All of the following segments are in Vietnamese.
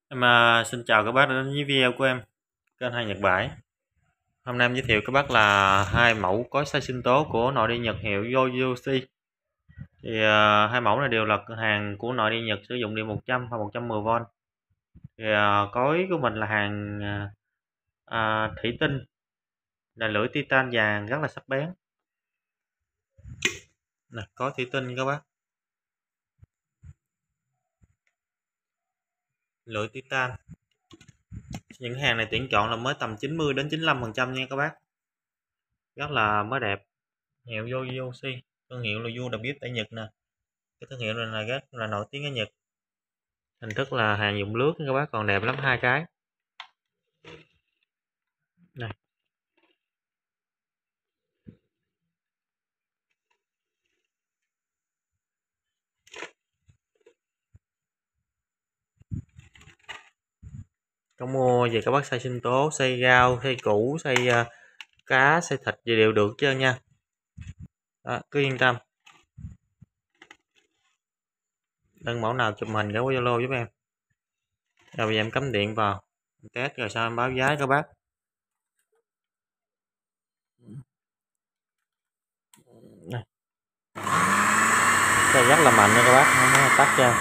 Xin chào các bác đã đến với video của em, kênh Hai Nhật Bãi. Hôm nay em giới thiệu các bác là hai mẫu cối xay sinh tố của nội địa Nhật hiệu Yoyoshi. Hai mẫu này đều là hàng của nội địa Nhật, sử dụng điện 100 và 110V. Cối của mình là hàng thủy tinh, là lưỡi titan vàng rất là sắc bén. Nè, cối thủy tinh các bác, lưỡi titan. Những hàng này tuyển chọn là mới tầm 90 đến 95% nha các bác, rất là mới đẹp. Hiệu Yoyoshi, thương hiệu là UWF tại Nhật nè. Cái thương hiệu này là rất là nổi tiếng ở Nhật. Hình thức là hàng dùng lướt các bác, còn đẹp lắm, hai cái này. Có mua về các bác xay sinh tố, xay rau, xay củ, xay cá, xay thịt gì đều được chứ nha. Đó, cứ yên tâm. Đơn mẫu nào chụp hình gửi qua Zalo giúp em. Rồi bây giờ em cắm điện vào test rồi sau em báo giá các bác. Này. Xay rất là mạnh nha các bác, không có tắt ra.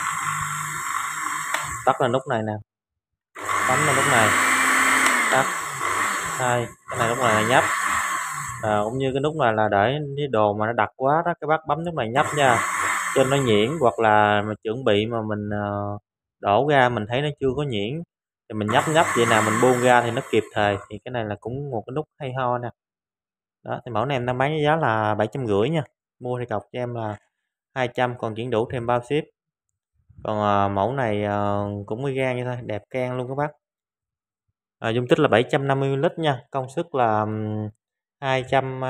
Tắt là nút này nè, bấm là nút này, tắt. Hai, cái này lúc này là nhấp. Cũng như cái nút này là để cái đồ mà nó đặc quá đó, các bác bấm nút này nhấp nha, trên nó nhuyễn, hoặc là mà chuẩn bị mà mình đổ ra mình thấy nó chưa có nhuyễn thì mình nhấp vậy nào mình buông ra thì nó kịp thời. Thì cái này là cũng một cái nút hay ho nè. Đó, thì mẫu này em đang bán với giá là 750 nha, mua thì cọc cho em là 200, còn chuyển đủ thêm bao ship. Còn mẫu này cũng mới gan như thôi, đẹp can luôn các bác. Dung tích là 750ml nha, công suất là 230,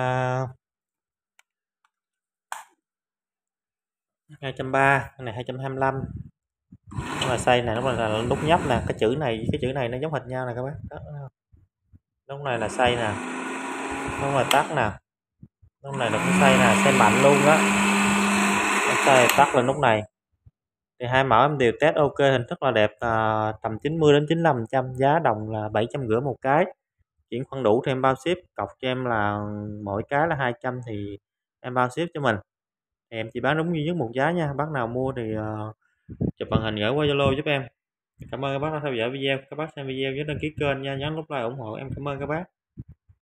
cái này 225. Nhưng mà xay này nó là nút nhấp nè, cái chữ này với cái chữ này nó giống hệt nhau nè các bác. Đó, nút này là xay nè, nút này tắt nè, nút này là cũng xay nè, xay mạnh luôn đó. Xay tắt là nút này. Thì hai mẫu em đều test ok, hình thức là đẹp, tầm 90 đến 95%, giá đồng là 750 một cái, chuyển khoản đủ thêm bao ship, cọc cho em là mỗi cái là 200 thì em bao ship cho mình. Thì em chỉ bán đúng duy nhất một giá nha, bác nào mua thì chụp màn hình gửi qua Zalo giúp em. Cảm ơn các bác đã theo dõi video, các bác xem video nhớ đăng ký kênh nha, nhấn nút like ủng hộ em. Cảm ơn các bác.